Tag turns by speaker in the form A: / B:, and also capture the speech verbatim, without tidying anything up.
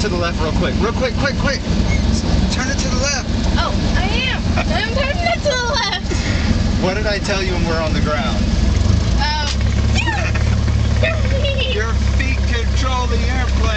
A: to the left real quick. Real quick, quick, quick. Turn it to the left.
B: Oh, I am. I'm turning it to the left.
A: What did I tell you when we're on the ground?
B: Um,
A: Your feet control the airplane.